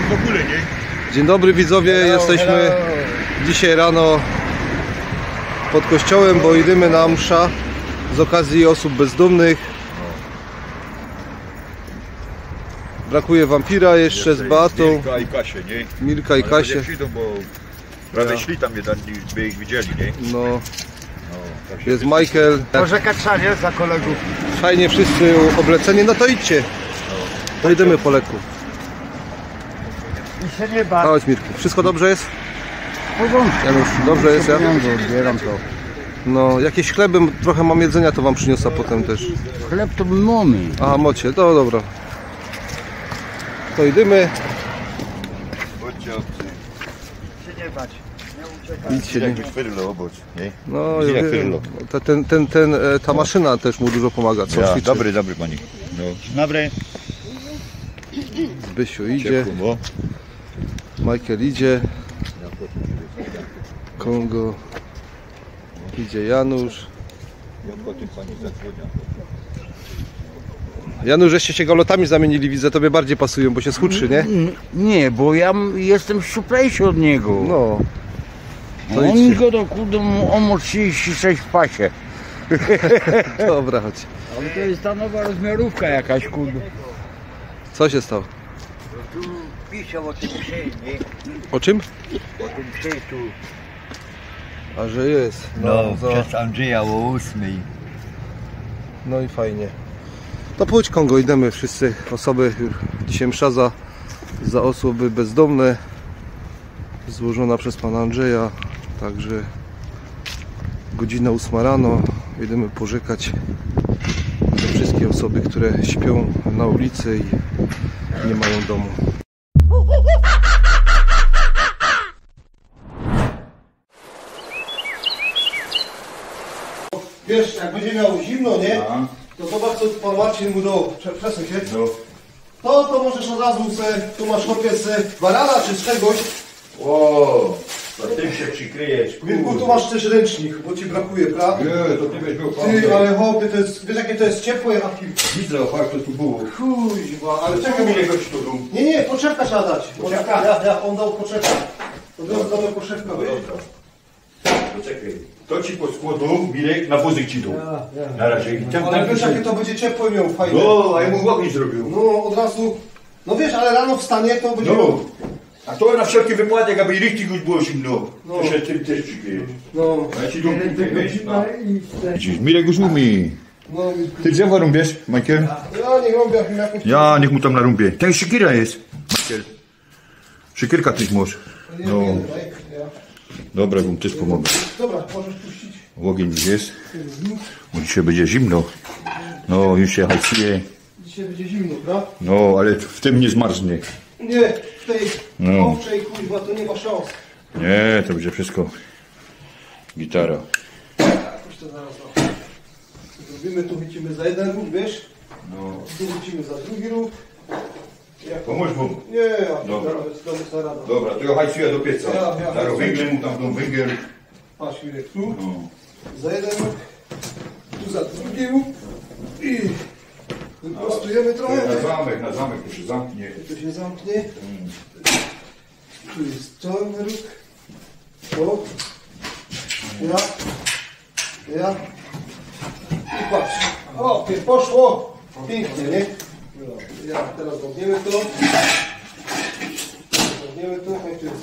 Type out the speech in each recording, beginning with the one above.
w ogóle, nie? Dzień dobry widzowie, jesteśmy dzisiaj rano pod kościołem, bo idziemy na msza z okazji osób bezdomnych. Brakuje wampira jeszcze z Beatą. Mirka i Kasię, nie? Mirka i Kasię. Ale przyjdą, bo prawie szli tam jeden, by ich widzieli, nie? No, Tak jest Michael. Może Katrzanie za kolegów. Fajnie wszyscy obleceni, no to idźcie. To idziemy po leku. I się nie bać. Chodź Mirku, wszystko dobrze jest? Porządku. Janusz, dobrze jest, ja? Zbieram to. No, jakieś chleby, trochę mam jedzenia, to wam przyniosę potem też. Chleb to mamy. Aha, mocie, to dobra. To idziemy. Chodźcie obcy. Się nie bać. Nie uciekaj. Idźcie, nie? Jakbyś Fyrlo obok, nie? No, Widzicie, ja jak wiem. Fyrlo. Ta maszyna też mu dużo pomaga, co Ja, ćwiczy. dobry pani. No. Dobry. Zbysiu idzie, Ciepło, Michael idzie, Kongo, idzie Janusz. Janusz, żeście się galotami zamienili, widzę, tobie bardziej pasują, bo się schudszy, nie? Nie, bo ja jestem szczuplejszy od niego. No. To On idźcie. go do kurde, on ma 36 w pasie. Dobra, chodź. Ale to jest ta nowa rozmiarówka jakaś, kurde. Co się stało? Tu pisał o tym psie, nie? O czym? O tym psie tu. A że jest. przez Andrzeja o 8. No i fajnie. To pójdź Kongo, idziemy wszyscy osoby, dzisiaj msza za osoby bezdomne złożona przez pana Andrzeja, także godzina 8 rano, idziemy pożegnać te wszystkie osoby, które śpią na ulicy i nie mają domu. Wiesz, jak będzie miał zimno, nie? To zobacz, co pan Marcin mu dał. Przesuń się. No. To możesz od razu tu masz kopię z barana czy z czegoś. O, to tym się przykryjesz, Wilku, tu masz też ręcznik, bo ci brakuje, prawda? Nie, to ty byś był Ty, ale chłopie, to jest, wiesz jakie to jest ciepłe, a Widzę, fakt, to tu było. kuźwa, ale Czego czekaj, mi jego ci to dół? nie, potrzebka trzeba dać. Potrzebka? On dał potrzebkę. Od razu damy potrzebkę, wiesz? Poczekaj. To ci poskładł, Mirek, na wozyk ci dół. Na razie. I tam, Ale wiesz jakie to będzie ciepłe miał, fajne. No, a ja mu ogień zrobił. No, od razu, no wiesz, ale rano wstanie, to będzie... No. A to na wszelki wypadek, aby richtig już było zimno. To się tym też przykryjesz. No, A ja ci dół Widzisz, Mirek już umie. no, Ty drzewo rąbiesz, Michael? ja nie robię jakoś... Ja, niech mu tam narąbię. Ten szykiera jest, Michael. Szykierka tyś masz. No. Dobra, bym też pomogę. Dobra, możesz puścić. Ogień już jest. Bo dzisiaj będzie zimno. No, już się hajcuje. Dzisiaj będzie zimno, prawda? No, ale w tym nie zmarznie. Nie, w tej No. owczej kuźwa to nie ma szans. Nie, to będzie wszystko gitara. Jakoś to zaraz zrobimy, tu wycimy za jeden róg, wiesz? No. Tu wycimy za drugi róg. Pomóż mu. Nie, Dobra. to rada. Dobra, to ja hajcuję do pieca. Ja. Zaraz węgiel mu tam tą węgiel. Patrz, Mirek, tu No. za jeden róg, tu za drugi róg i wyprostujemy trochę. Na zamek to się zamknie. To się zamknie. Tu jest czarny róg. To. Ja. I patrz. O, poszło. Pięknie, nie? Ja teraz zamkniemy to. Zamkniemy to. Jak to jest?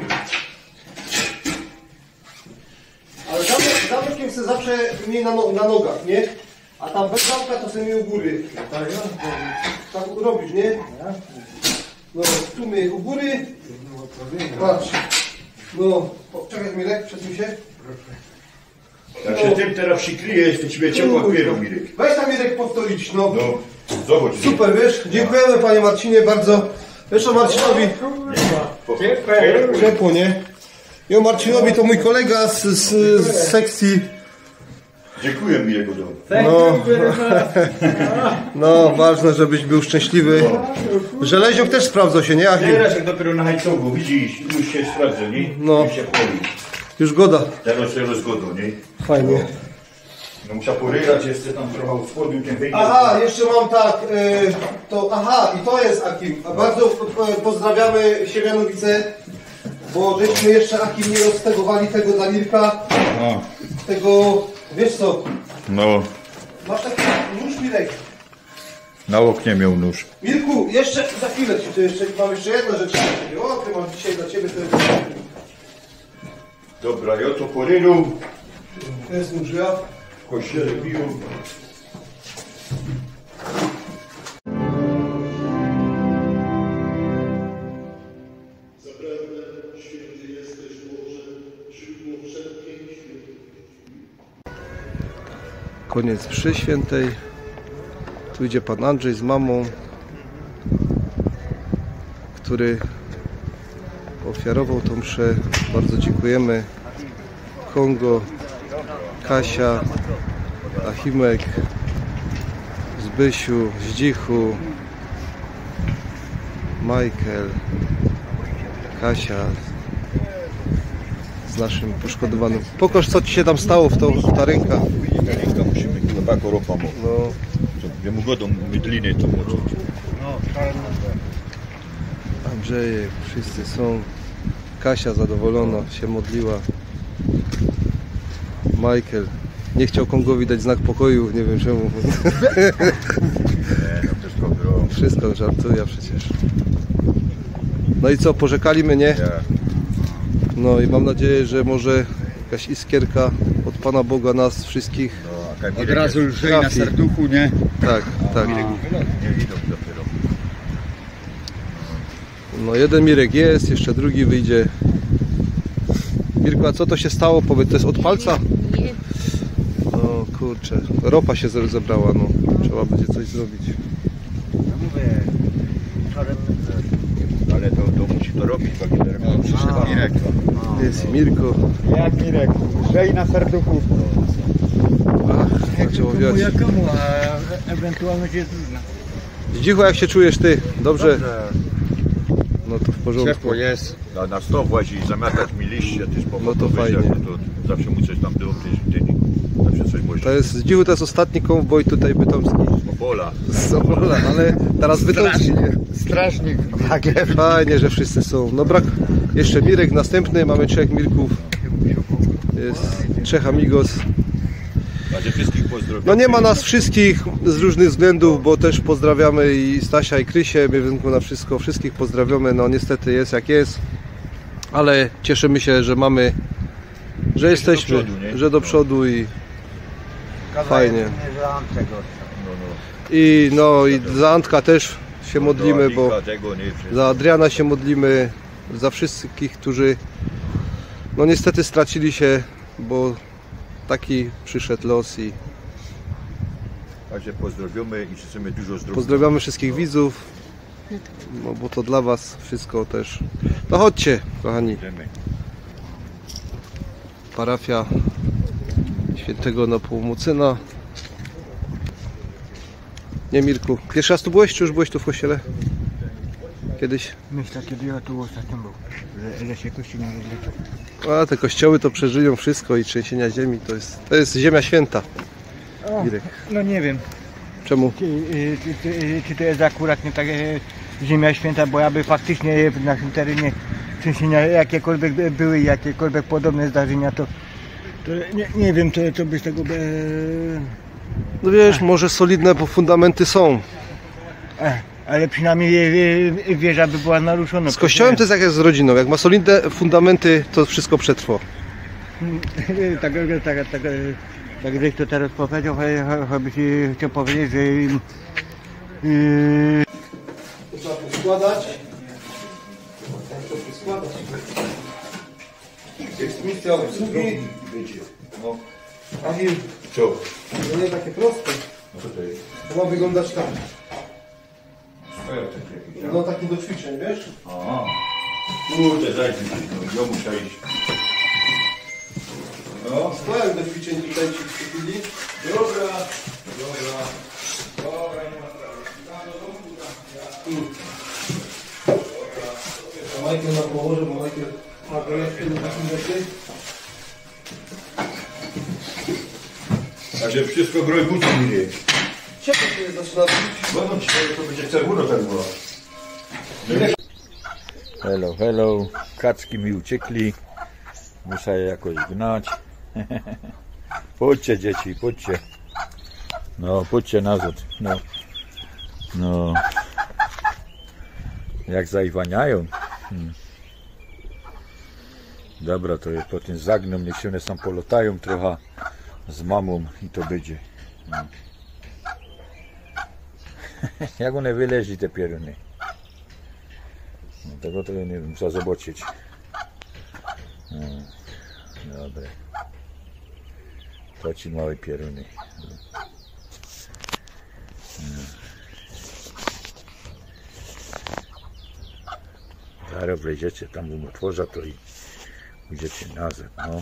Ale zamkiem sobie zawsze miej na nogach, nie? A tam bez zamka to sobie miej u góry. Tak robisz, nie? No, tu miej u góry. Patrz. No, czekaj Mirek, przesuń się. Jak się tym teraz przykryjesz, to ciebie ciepło odpierą, Mirek. Weź tam Mirek powtórzyć, no. No, zobacz. Super, wiesz? Dziękujemy panie Marcinie bardzo. Wiesz o Marcinowi? Ciepło, nie? I o Marcinowi to mój kolega z sekcji. Dziękuję mi jego dom. No, ważne, żebyś był szczęśliwy. Żeleziok też sprawdzał się, nie? Achim? Teraz jak dopiero na hajcogu, widzisz, już się sprawdza, nie? No. Już się poli. Już goda. Teraz się rozgodą, nie? Fajnie. No musiał poryrać, jeszcze tam trochę spodniu ten wyjdzie. Aha, jeszcze mam tak, i to jest Akim. Bardzo pozdrawiamy Siemianowice, bo żeśmy jeszcze Akim nie roztegowali tego dla Mirka. No. Tego, wiesz co, No, masz taki nóż, Mirek. na oknie miał nóż. Mirku, jeszcze za chwilę ci to jeszcze, mam jeszcze jedną rzecz dla ciebie. O, ty masz dzisiaj dla ciebie to jest... Dobra, ja to porylu. To jest nóż, ja. W kościele bił. Koniec mszy świętej. Tu idzie pan Andrzej z mamą, który ofiarował tą mszę. Bardzo dziękujemy. Kongo, Kasia, Achimek, Zbysiu, Zdzichu, Michael, Kasia z naszym poszkodowanym. Pokaż, co ci się tam stało w ta ręka. Ręka musimy chyba koropa mu. No. Ja mu godą mydliny to może. Andrzejek, wszyscy są. Kasia zadowolona, się modliła. Michael nie chciał Kongowi dać znak pokoju, nie wiem czemu. Wszystko żartuje przecież. No i co, pożekaliśmy, nie? No i mam nadzieję, że może jakaś iskierka od Pana Boga nas wszystkich. Od razu lżej na serduchu, nie? Tak, tak. Nie widok dopiero. No jeden Mirek jest, jeszcze drugi wyjdzie. Mirku, a co to się stało? Powiedz, to jest od palca? Nie. No kurczę, ropa się zebrała, no. Trzeba będzie coś zrobić. Ale to musi to robić, bo nie przyszedł Mirek. Jest i Mirko. Jak Mirek, lżej na serduchu. Ach, zaczęło wiać. Jakomu, a ewentualność jest różna. Zdzichu, jak się czujesz ty? Dobrze? No to w porządku. Ciepło jest. Na stop włazi i zamiatać mi liście, ty No to fajnie. To zawsze mu coś tam było w tej tydzień. Zawsze coś może. To jest, Zdzichu to jest ostatni konwoj tutaj bytomski. Opola. Z Opola, ale teraz bytomski. Strażnik. Fajnie, że wszyscy są. No brak, jeszcze Mirek następny, mamy 3 Mirków. Jest 3 amigos. Macie wszystkich pozdrowień. No nie ma nas wszystkich z różnych względów, bo też pozdrawiamy i Stasia i Krysię, bez względu na wszystko, wszystkich pozdrawiamy, no niestety jest jak jest, ale cieszymy się, że mamy, że jesteśmy, do przodu, że do przodu i fajnie. No. I za Antka też się modlimy, bo za Adriana się modlimy, za wszystkich, którzy no niestety stracili się, bo taki przyszedł los i Także pozdrawiamy i życzymy dużo zdrowia. pozdrawiamy wszystkich widzów, no bo to dla Was wszystko też. To chodźcie, kochani. Parafia Świętego Nepomucyna. Nie, Mirku, pierwszy raz tu byłeś, czy już byłeś tu w kościele? Kiedyś? Myślę, kiedy ja tu ostatnio był, że się kościół nie rozliczył. A te kościoły to przeżyją wszystko i trzęsienia ziemi, to jest ziemia święta. Mirek. No nie wiem, Czemu? czy to jest akurat nie tak ziemia święta, bo aby faktycznie w naszym terenie trzęsienia jakiekolwiek były, jakiekolwiek podobne zdarzenia, to nie wiem, co by z tego... No wiesz, może solidne fundamenty są. Ale przynajmniej wieża by była naruszona. Z kościołem to jest jak z rodziną. Jak ma solidne fundamenty, to wszystko przetrwa. Tak, żeś to teraz powiedział, choćbyś chciał powiedzieć, że... To trzeba poskładać. To poskładać. Eksmisja obsługi. No. Achim, Co? to nie takie proste. No co to jest? To ma wyglądać tak. No. No taki do ćwiczeń, wiesz? Aha. Kurde, zajdzie się, no ja muszę iść. No, stołem do ćwiczeń tutaj ci przykuli. Dobra, dobra. Dobra, nie ma sprawy. A Michael na położę, bo Michael ma projekty do takim rzeczy. A że wszystko groj buci idzie. Ciepło się zaczyna robić. Będą ci to będzie czerwono tak było. Hello, hello. Kaczki mi uciekli. Muszę je jakoś gnać. Chodźcie dzieci, chodźcie. No, chodźcie nazad. No. No. Jak zaiwaniają. Dobra, to je potem zagną, niech się one sam polotają trochę z mamą i to będzie. No. Jak one wyleźli te pieruny? No, tego to nie wiem, trzeba zobaczyć. No. Dobra. To ci małe pieruny. No. Zaraz wejdziecie tam u motworza, to i pójdziecie nazad, no.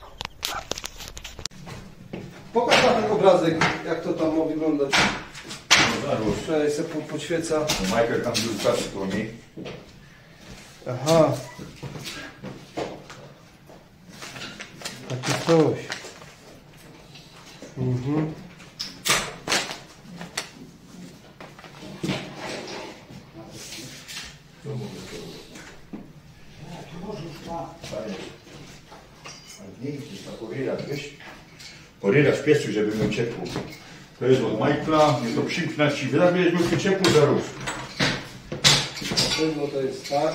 Pokaż na ten obrazek, jak to tam ma wyglądać. Przynajmniej sobie podświeca. Michael tam wrzuca niej. Aha. Takie coś. Mhm. Poryla w piecu, żeby miał ciepło. To jest od Michaela, jest to przymknąć i wydaje, że będzie ciepło zaraz. Na pewno to jest tak.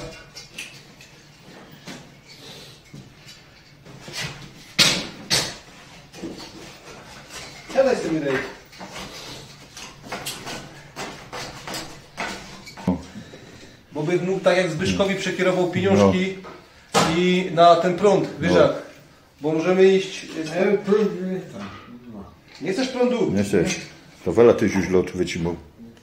Siadaj sobie, Mirek. Bo by mógł tak jak Zbyszkowi przekierował pieniążki i na ten prąd, wiesz jak? Bo możemy iść... Nie chcesz prądu? Nie chcesz. To Wela tyś już lot wycimał.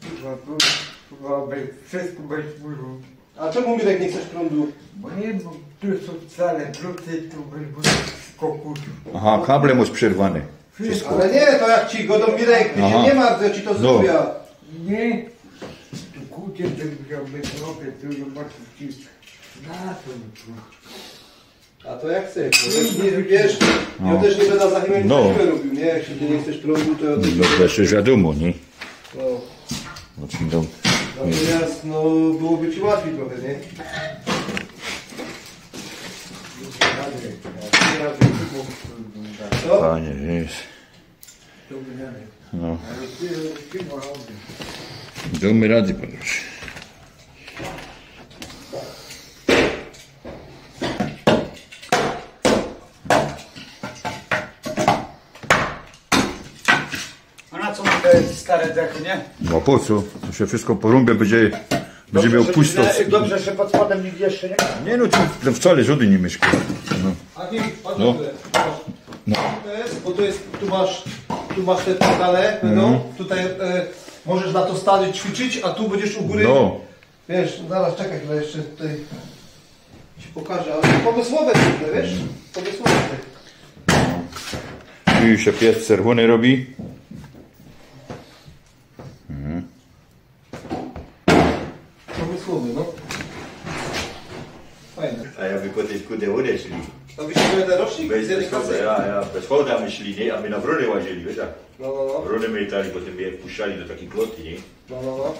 Wszystko bez bólu. A czemu, Mirek, nie chcesz prądu? Bo nie, bo tu są wcale wróty, tu bez skoku. Aha, kable masz przerwane. Ale nie, to jak ci godą, Mirek, ty się nie martw, ja ci to zrobię. Nie, tu kucie, to jakby trochę, tu zobaczyć ci na to. A to jak chcesz, no nie wiesz, ja też nie będę za chwilę robił, nie? Jak ty nie chcesz prądu, to ja też... No to jeszcze wiadomo, nie? No. No, Natomiast, no, byłoby ci łatwiej trochę, nie? Co? Panie, wiesz. No. Damy rady, panie. A na co te stare dechy, nie? No po co? To się wszystko po rumbie będzie miał pusto. Dobrze, że pod spodem nikt jeszcze nie ma. Nie no, tu wcale żody nie mieszka. No. A nie, patrz No. no. To jest, bo to jest, tu masz te pedale, no, tutaj możesz na to stary ćwiczyć, a tu będziesz u góry, No. wiesz, zaraz czekaj, chyba jeszcze tutaj ci pokażę, ale pomysłowe to, wiesz, pomysłowe. Tu już się pies czerwony robi. Pomysłowy, no. Fajne. A jakby po tej kudę odeszli. To wyścigamy ten rocznik? Bez ja bez hołda myśli, nie? A my na wrony łazili, wiesz tak? No. Wrony mytali, potem je wpuszczali do takiej kloty, nie? No.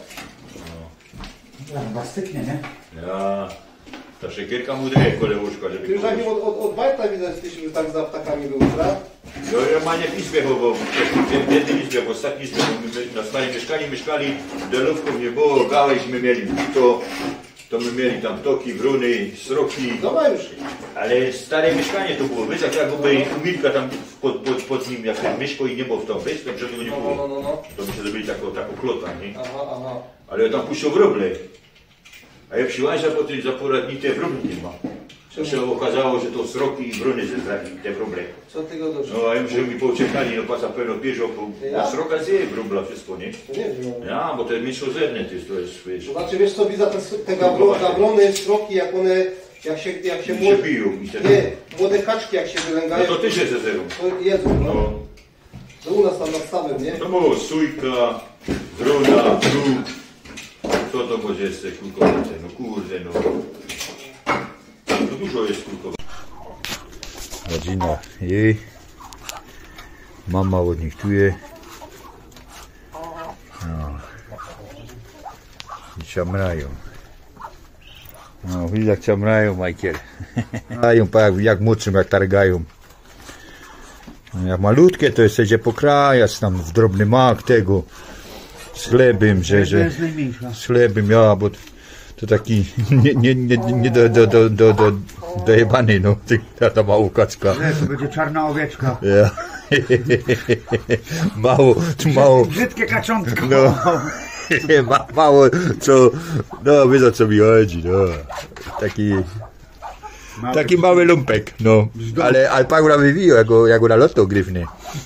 Chyba styknie, nie? Ja, ta szekierka mu daje kole łóżka, żeby Ty już takim od Bajta widać, że tak za ptakami był, prawda? No ja ma nie w izbie, bo w jednej izbie, w ostatniej izbie, bo my na starym mieszkaniu mieszkali, dolówków nie było, gałęź mieli, to my mieli tam ptoki, wróny, sroki, No ma już. ale stare mieszkanie to było, wiesz, jak jakby umilka tam pod nim, jak ten mieszko i nie było w tom, wiesz, tam żadnego nie było, No. to my się zrobili taką klotę, nie? Aha. Ale ja tam puścił wróble, a jak przyłaźa po tej zaporadni, wróbli nie ma. To się okazało, że to sroki i wróny zebrali, te wróble. Co ty go doszło? No a już mi pouciekali, no pasa pewno bieżą, bo sroka zje wróbla wszystko, nie? Nie wiem. Ja, bo te mięsozerne to jest, wiesz, To znaczy, wiesz co, widzę te gawrony, sroki, jak one, jak się się biją i te... nie, młode kaczki jak się No wylęgają, to ty się zezerą. to jedzą, no. No, To u nas tam nad stawem, nie? to było sójka, wrona, druk. Co to może jest te kulkowice? No kurde, no. To dużo jest kulkowice. Rodzina jej. Mama od nich tuje. No. I ciamrają. No, widzisz jak ciamrają, Michael. Dają jak młodszym, jak targają. Jak malutkie to jest idzie pokrajać tam w drobny mak tego z chlebem, że z chlebem, ja, bo to taki nie dojebany, no, ta mała kaczka. Nie, to będzie czarna owieczka. Ja. mało. Brzydkie kaczątko. No. Mało co, no wiesz o co mi chodzi, no. Taki mały lumpek, no. Ale Paula wywił, jak na loto gryfnie.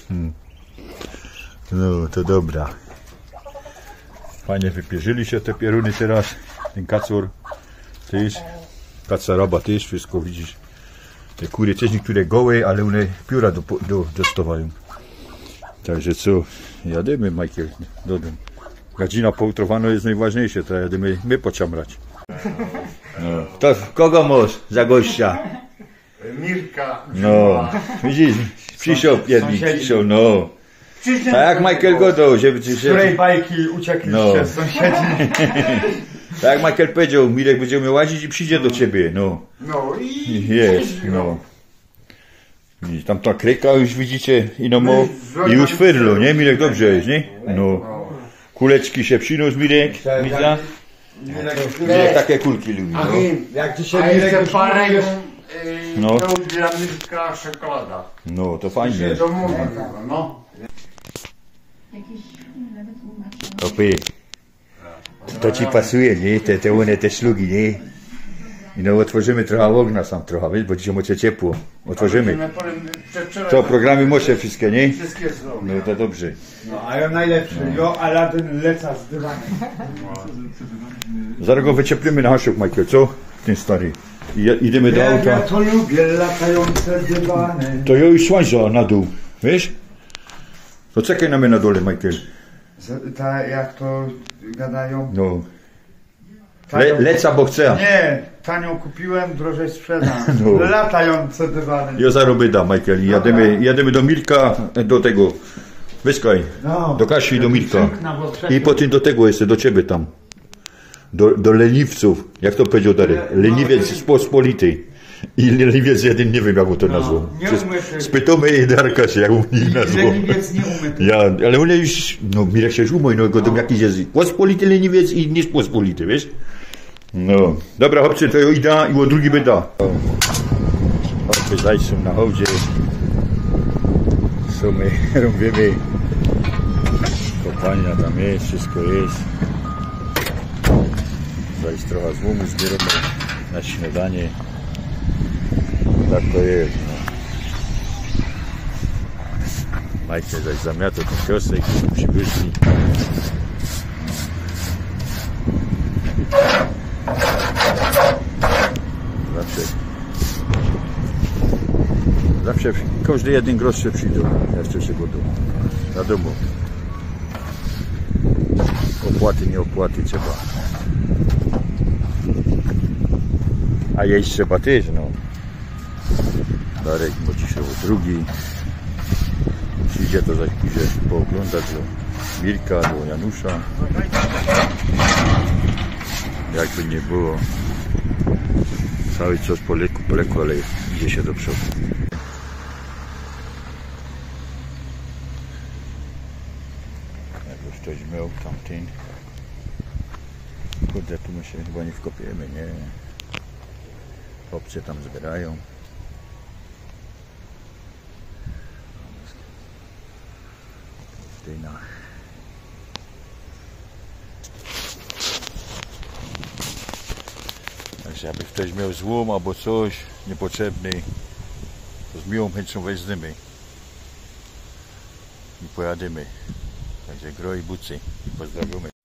No, to dobra. Fajnie wypierzyli się te pieruny teraz. Ten kacor też, kacaroba też, wszystko widzisz. Te kury też niektóre gołe, ale one pióra dostawają. Także co, jademy, Michael, do domu. Godzina poutrowano jest najważniejsze, to jademy my pociamrać. No. To kogo masz za gościa? Mirka. No, widzisz, przyszedł jedni, przyszedł, no. Tak jak Michael Godo, żeby Z której bajki uciekliście z sąsiedzi. Tak jak Michael powiedział, Mirek będzie umiał łazić i przyjdzie do ciebie, no. No i Jest, no. I tam ta kryka już widzicie, i już fyrlo, nie? Mirek dobrze jest, nie? No. Kuleczki się przyniósł, Mirek, widzę. Mirek takie kulki lubi, no. jak dzisiaj Mirek parę No. to dla Mirka czekolada. No, to fajnie. No. Opy. To ci pasuje, nie? Te szlugi, nie? I no otworzymy trochę ognia sam trochę, wiesz, bo dzisiaj mocie ciepło. Otworzymy. To programy mocie wszystkie, nie? Wszystkie są. No to dobrze. No, a ja najlepszy. Jo, Aladyn leca z dywanem. Zaraz go wycieplimy na haszuk, Michael, co? Ten stary. Idziemy do Ja auta. to lubię, latające dywany. To ja już słońca na dół, wiesz? To czekaj na mnie na dole, Michael. Jak to gadają? No. Leca, bo chcę. Nie, tanią kupiłem, drożej sprzedam. No. Latające dywany. Ja zarobię da, Michael. I jadymy do Mirka, do tego. Wyskaj. No. Do Kasi i do Mirka. I potem do tego jeszcze, do ciebie tam. Do leniwców. Jak to powiedział Darek? Leniwiec z pospolitej. I leniwiec jeden, nie wiem jak on to nazwał. nie umyty. Spytamy jej Darka się, jak on ich nazwał. Leniwiec nie umyty. Ja, ale on już, no Mirek się już umył, no go jakiś jest pospolity leniwiec i niespospolity, wiesz? No, dobra chłopcy, to idę i o drugi będę. Chłopcy zajsą na hołdzie. Co my robimy? Kopalnia tam jest, wszystko jest. Zaś trochę złomu zbieramy na śniadanie. Tak to jest, no. Majcie zaś zamiata ten kiosek, przybyszli. Zawsze każdy jeden grosz się przyjdą, jeszcze się go na domu. Opłaty, nie opłaty trzeba. A jeść trzeba też, no. Darek, bo dzisiaj o drugi. Przyjdzie to zaś pójdzie pooglądać do Mirka, do Janusza. Jakby nie było. Cały czas po leku, ale idzie się do przodu. Jak już ktoś miał tamten. Kurde, tu my się chyba nie wkopiemy, nie? Chłopcy tam zbierają. Dyna. Także jakby ktoś miał złom albo coś niepotrzebny, to z miłą chęcią weźmiemy i pojadymy. Także groj bucy i pozdrawiamy.